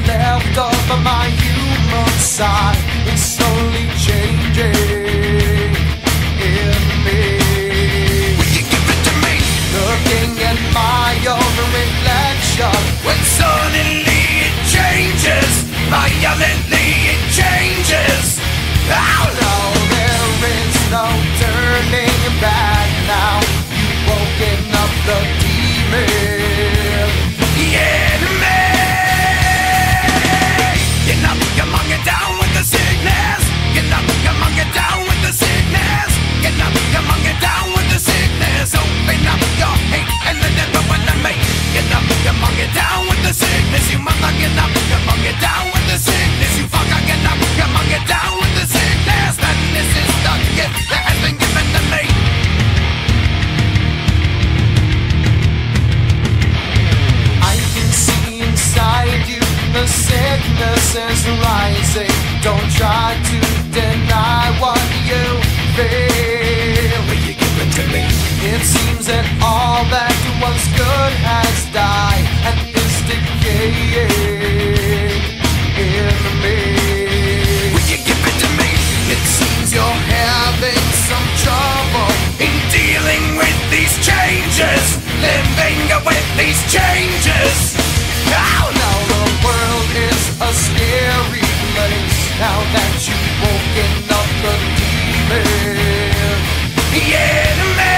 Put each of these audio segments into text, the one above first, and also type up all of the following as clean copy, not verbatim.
left of my human side is slowly changing in me. Will you give it to me? Looking at my own reflection, When suddenly it changes, violently it changes. Oh no, there is no turning back now. You've woken up the demon. yeah, me. Get up, come on, get down with the sickness. Get up, come on, get down with the sickness. Get up, come on, get down with the sickness. Open up your hate and let everyone to me. Get up, come on, get down with the sickness. You mother, get up, come on, get down with the sickness. You fucker, get up, come on, get down with the sickness. And this is the gift that has been given to me. I can see inside you the sickness is rising. Don't try to deny what you feel. Will you give it to me? It seems that all that was good has died and is decaying in me. Will you give it to me? It seems you're having some trouble In dealing with these changes, living with these changes. Oh no! now. The world is a scary place now that you've woken up the demon. Yeah, me.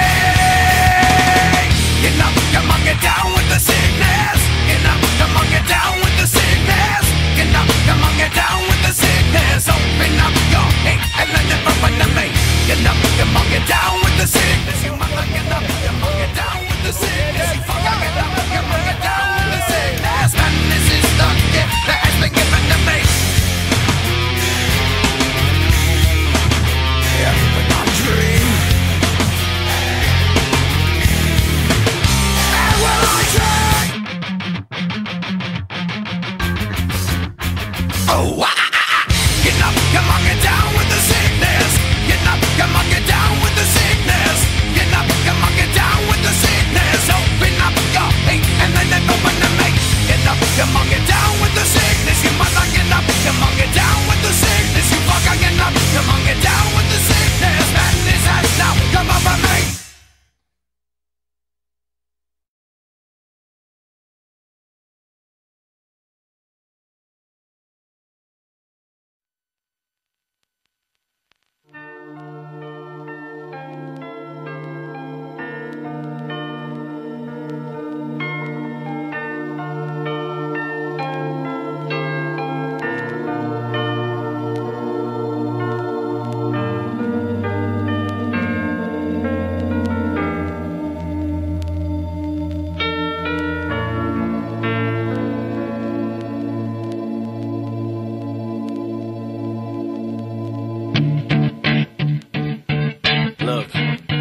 Get up, come on, get down with the sickness. Get up, come on, get down with the sickness. Get up, come on, get down with the sickness. Open up your hate and let it run to me. Get up, come on, get down with the sickness. You mother, get up, come on, get down with the sickness. You fucker, get up, come on, get down with the sickness. Man, this is the gift that has been given to me. Yeah, but I dream. And will I dream? Oh, get up, come on, get down with the sickness. Get up, come on, get down with the sickness. Get up, come on, get down with the sickness. Open up your hate and then it open to me. Get up, come on, get down with the sickness. You mother, get up, come on, get down with the sickness. You fucker, get up, come on, get down with the sickness. Madness has now come over me. Look,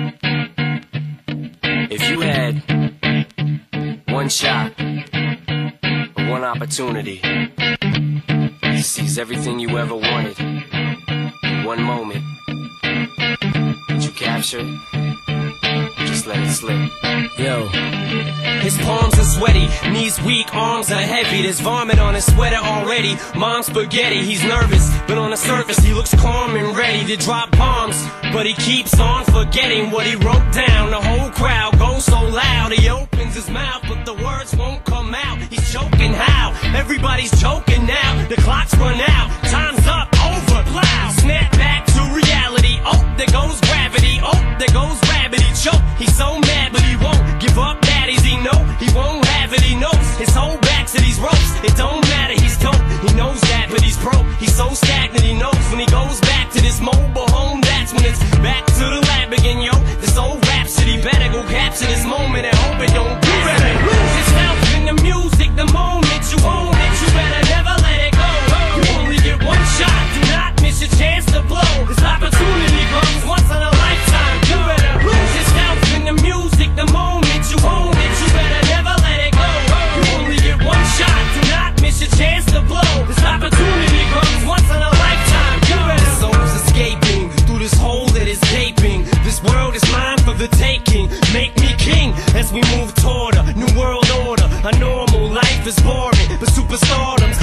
if you had one shot or one opportunity to seize everything you ever wanted in one moment, would you capture it? Just let it slip. Yo, his palms are sweaty, knees weak, arms are heavy. There's vomit on his sweater already. Mom's spaghetti, he's nervous, but on the surface he looks calm and ready to drop bombs. But he keeps on forgetting what he wrote down. The whole crowd goes so loud, he opens his mouth, but the words won't come out. He's choking how? Everybody's choking now. The clock's run out, time's up, over, plow. Snap back to reality. Oh, there goes gravity. Oh, there goes gravity. Choke. He's so mad, but he won't give up. Daddies, he know he won't have it. He knows his whole back to these ropes. It don't matter, he's dope. He knows that, but he's broke. He's so stagnant. He knows when he goes back to this mobile home, that's when it's back to the lab again, yo. This old rhapsody better go capture this moment and hope it don't get better. Lose yourself in the music, the moment you own it. You better never let it go. You only get one shot. Do not miss your chance to blow. This opportunity comes once in a lifetime. You better lose yourself in the music, the moment you own it. You better never let it go. You only get one shot. Do not miss your chance to blow. This opportunity comes once in a lifetime. You better. Souls escaping through this hole that is gaping. This world is mine for the taking. Make me king as we move toward a new world order. A normal life is boring, but superstardom's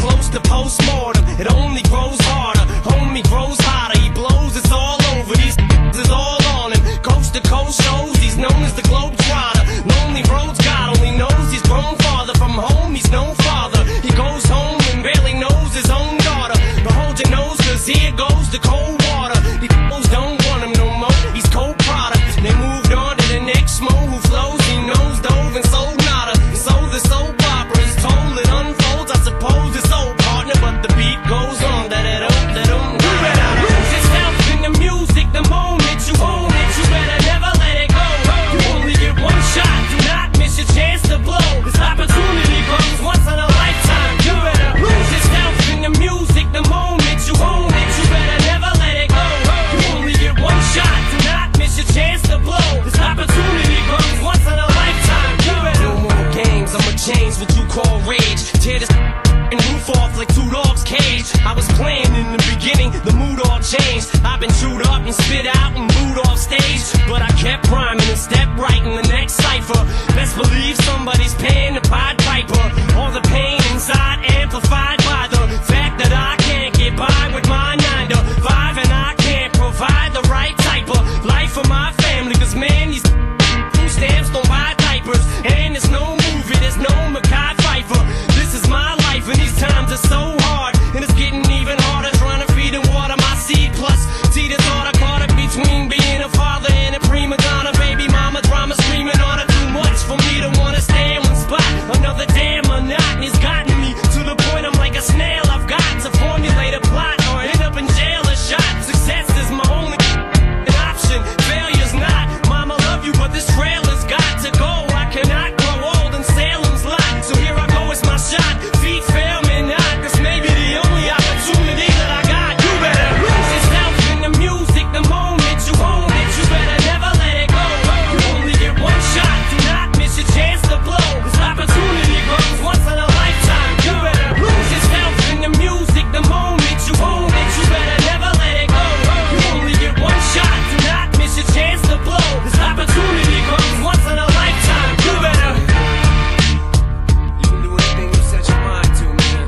he's no father. He goes home and barely knows his own daughter. But hold your nose, cause here goes the cold water. These fools don't want him no more, he's cold product. They moved on to the next mo who flows. He knows dove and sold nada. And so the soap opera is told, it unfolds. I suppose it's old partner, but the beat goes on. You better lose yourself in the music the moment you own it. You better never let it go. You only get one shot, do not miss your chance to blow. This opportunity comes once in a lifetime. You better lose yourself in the music the moment you own it. You better never let it go. You only get one shot, do not miss your chance to blow. This opportunity comes once in a lifetime. You better no more games, I'ma change what you call rage. Tear this and roof off like two dogs' cage. I was playing in the beginning, the mood all changed. I've been chewed up and spit out and booed off stage, but I kept rhyming and stepped right in the next cipher. Best believe somebody's paying the Pied Piper. All the pain inside amplified by the fact that I can't get by with my 9 to 5, and I can't provide the right type of life for my family. Cause man, these food stamps don't buy diapers, and there's no movie, there's no Mackay Pfeiffer. This is my life and these times are so hard, and it's getting even harder trying to feed and water my seed. Plus, see the thought I caught up between being a father and a prima donna. Baby mama drama screaming on her, too much for me to wanna stay in one spot. Another damn monotony's gotten me to the point I'm like a snail. I've got to formulate a plot or end up in jail or shot. Success is my only option, failure's not. Mama love you, but this trail has got to go. I cannot grow old in Salem's Lot, so here I go, it's my shot. Feet fail me not, this may be the only opportunity that I got. You better lose yourself in the music the moment you own it. You better never let it go. You only get one shot, do not miss your chance to blow. This opportunity comes once in a lifetime. You better lose yourself in the music the moment you own it. You better never let it go. You only get one shot, do not miss your chance to blow. This opportunity comes once in a lifetime. You better. You can do anything you set your mind to, man.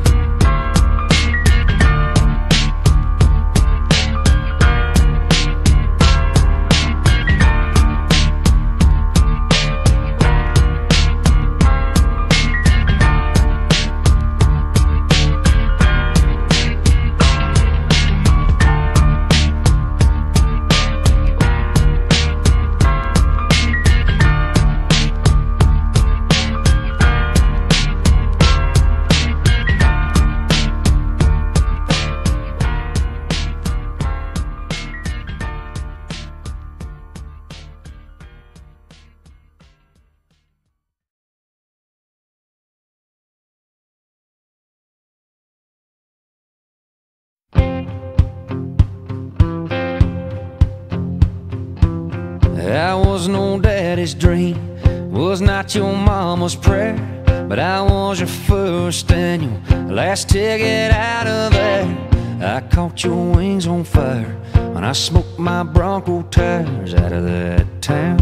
I was no daddy's dream, was not your mama's prayer, but I was your first and your last ticket out of there. I caught your wings on fire when I smoked my Bronco tires out of that town.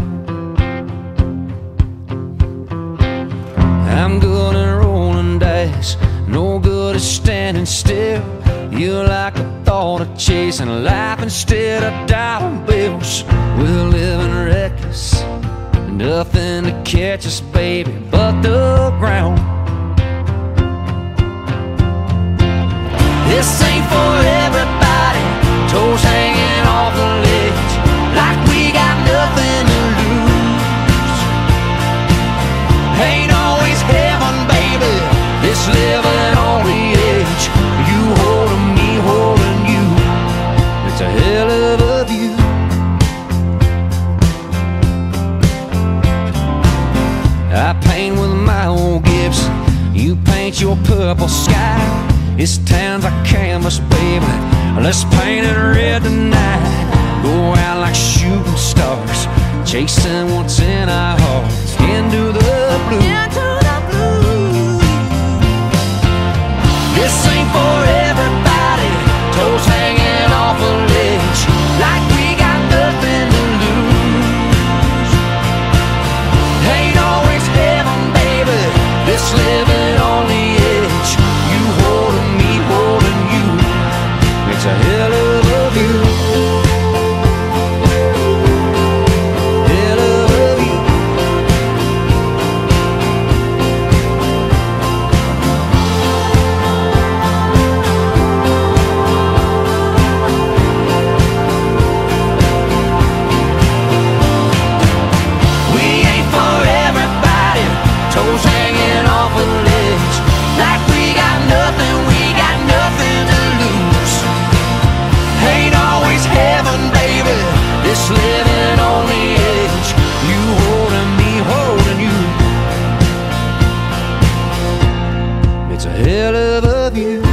I'm good at rolling dice, no good at standing still. You like the thought of chasing life instead of dollar bills. We're living reckless, nothing to catch us, baby, but the ground. This ain't for everybody, toes hanging off the ledge, like we got nothing to lose. Ain't always heaven, baby, this living on the edge. You holding me, holding you, it's a hell of a view. I paint with my old Gibson, you paint your purple sky. This town's a canvas, baby, let's paint it red tonight. Go out like shooting stars, chasing what's in our hearts, into the blue. This ain't for everybody, toes hanging off a ledge, like we got nothing to lose. Ain't always heaven, baby, this living on the edge. You holding me, holding you, it's a hell of a view. Hell of a view. It's a hell of a view.